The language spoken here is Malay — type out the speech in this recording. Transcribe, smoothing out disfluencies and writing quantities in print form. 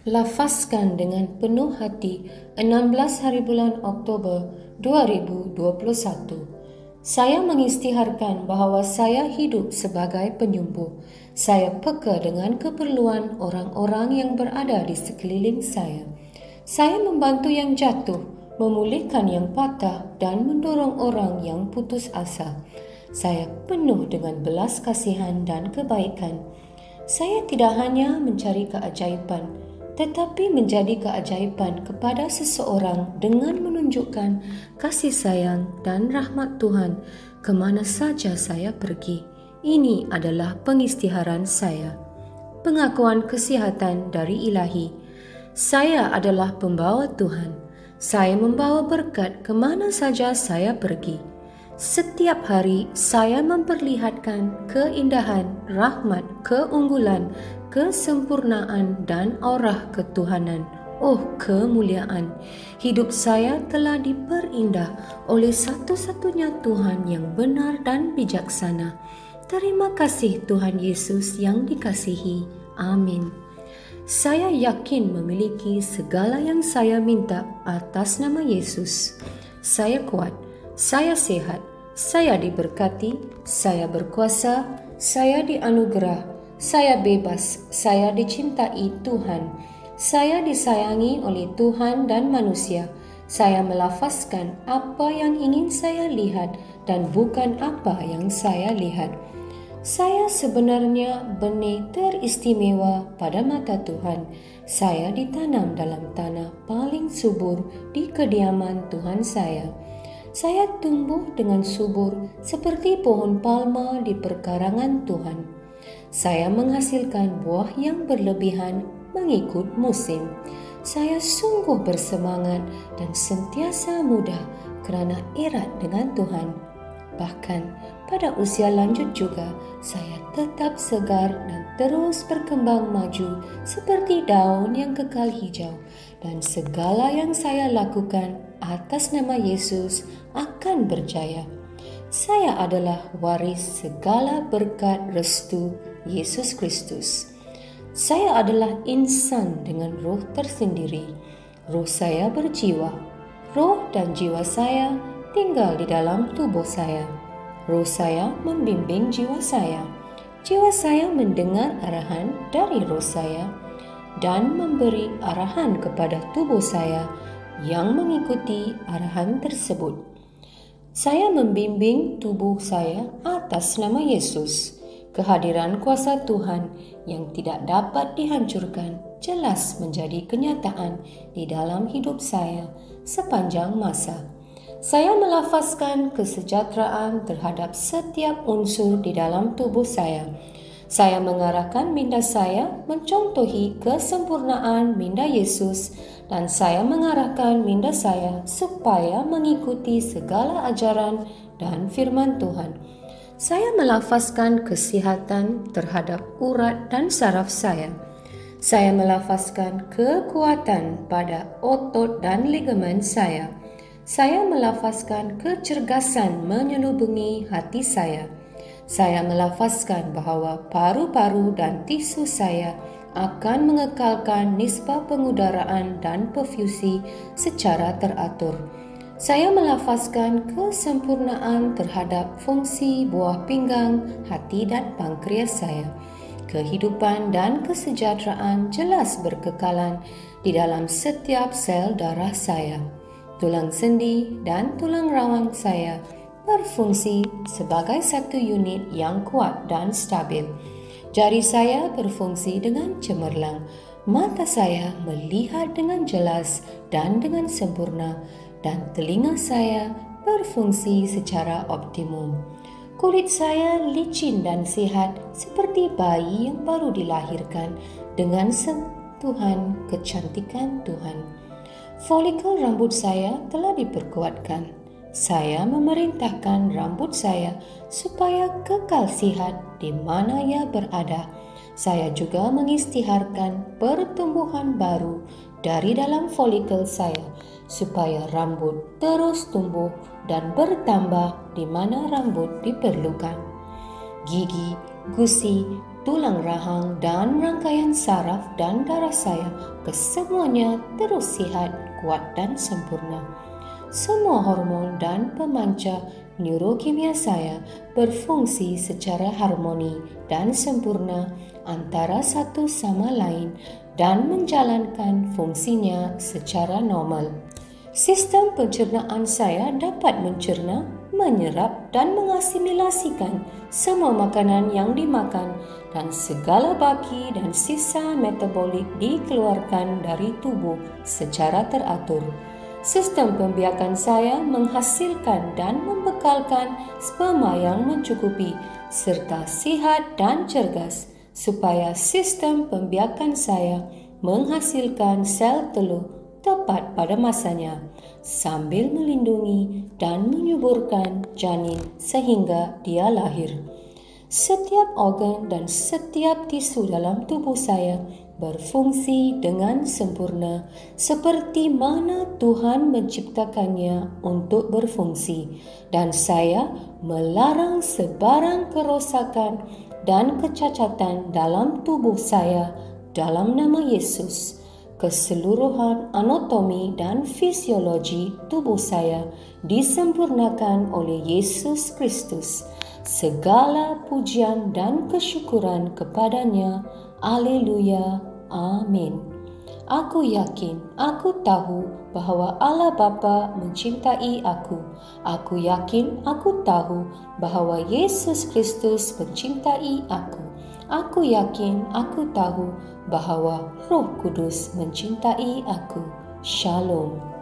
Lafazkan dengan penuh hati 16 hari bulan Oktober 2021. Saya mengisytiharkan bahawa saya hidup sebagai penyembuh. Saya peka dengan keperluan orang-orang yang berada di sekeliling saya. Saya membantu yang jatuh, memulihkan yang patah dan mendorong orang yang putus asa. Saya penuh dengan belas kasihan dan kebaikan. Saya tidak hanya mencari keajaiban, tetapi menjadi keajaiban kepada seseorang dengan menunjukkan kasih sayang dan rahmat Tuhan ke mana saja saya pergi. Ini adalah pengisytiharan saya. Pengakuan kesihatan dari Ilahi. Saya adalah pembawa Tuhan. Saya membawa berkat ke mana saja saya pergi. Setiap hari saya memperlihatkan keindahan, rahmat, keunggulan, kesempurnaan dan aurah ketuhanan. Oh, kemuliaan. Hidup saya telah diperindah oleh satu-satunya Tuhan yang benar dan bijaksana. Terima kasih Tuhan Yesus yang dikasihi. Amin. Saya yakin memiliki segala yang saya minta atas nama Yesus. Saya kuat, saya sehat, saya diberkati, saya berkuasa, saya dianugerah, saya bebas, saya dicintai Tuhan, saya disayangi oleh Tuhan dan manusia. Saya melafazkan apa yang ingin saya lihat dan bukan apa yang saya lihat. Saya sebenarnya benih teristimewa pada mata Tuhan. Saya ditanam dalam tanah paling subur di kediaman Tuhan saya. Saya tumbuh dengan subur seperti pohon palma di perkarangan Tuhan. Saya menghasilkan buah yang berlebihan mengikut musim. Saya sungguh bersemangat dan sentiasa muda kerana erat dengan Tuhan. Bahkan pada usia lanjut juga, saya tetap segar dan terus berkembang maju seperti daun yang kekal hijau. Dan segala yang saya lakukan atas nama Yesus akan berjaya. Saya adalah waris segala berkat restu Yesus Kristus. Saya adalah insan dengan roh tersendiri. Roh saya berjiwa. Roh dan jiwa saya tinggal di dalam tubuh saya. Roh saya membimbing jiwa saya. Jiwa saya mendengar arahan dari roh saya dan memberi arahan kepada tubuh saya yang mengikuti arahan tersebut. Saya membimbing tubuh saya atas nama Yesus. Kehadiran kuasa Tuhan yang tidak dapat dihancurkan jelas menjadi kenyataan di dalam hidup saya sepanjang masa. Saya melafazkan kesejahteraan terhadap setiap unsur di dalam tubuh saya. Saya mengarahkan minda saya mencontohi kesempurnaan minda Yesus dan saya mengarahkan minda saya supaya mengikuti segala ajaran dan firman Tuhan. Saya melafazkan kesihatan terhadap urat dan saraf saya. Saya melafazkan kekuatan pada otot dan ligamen saya. Saya melafazkan kecergasan menyelubungi hati saya. Saya melafazkan bahawa paru-paru dan tisu saya akan mengekalkan nisbah pengudaraan dan perfusi secara teratur. Saya melafazkan kesempurnaan terhadap fungsi buah pinggang, hati dan pankreas saya. Kehidupan dan kesejahteraan jelas berkekalan di dalam setiap sel darah saya. Tulang sendi dan tulang rawan saya berfungsi sebagai satu unit yang kuat dan stabil. Jari saya berfungsi dengan cemerlang. Mata saya melihat dengan jelas dan dengan sempurna dan telinga saya berfungsi secara optimum. Kulit saya licin dan sihat seperti bayi yang baru dilahirkan dengan sentuhan kecantikan Tuhan. Folikel rambut saya telah diperkuatkan. Saya memerintahkan rambut saya supaya kekal sihat di mana ia berada. Saya juga mengisytiharkan pertumbuhan baru dari dalam folikel saya supaya rambut terus tumbuh dan bertambah di mana rambut diperlukan. Gigi, gusi, tulang rahang dan rangkaian saraf dan darah saya, kesemuanya terus sihat, kuat dan sempurna. Semua hormon dan pemancar neurokimia saya berfungsi secara harmoni dan sempurna antara satu sama lain dan menjalankan fungsinya secara normal. Sistem pencernaan saya dapat mencerna, menyerap dan mengasimilasikan semua makanan yang dimakan dan segala baki dan sisa metabolik dikeluarkan dari tubuh secara teratur. Sistem pembiakan saya menghasilkan dan membekalkan sperma yang mencukupi serta sihat dan cergas supaya sistem pembiakan saya menghasilkan sel telur tepat pada masanya sambil melindungi dan menyuburkan janin sehingga dia lahir. Setiap organ dan setiap tisu dalam tubuh saya berfungsi dengan sempurna seperti mana Tuhan menciptakannya untuk berfungsi, dan saya melarang sebarang kerosakan dan kecacatan dalam tubuh saya dalam nama Yesus. Keseluruhan anatomi dan fisiologi tubuh saya disempurnakan oleh Yesus Kristus. Segala pujian dan kesyukuran kepadanya. Aleluya. Amin. Aku yakin, aku tahu bahawa Allah Bapa mencintai aku. Aku yakin, aku tahu bahawa Yesus Kristus mencintai aku. Aku yakin, aku tahu bahawa Roh Kudus mencintai aku. Shalom.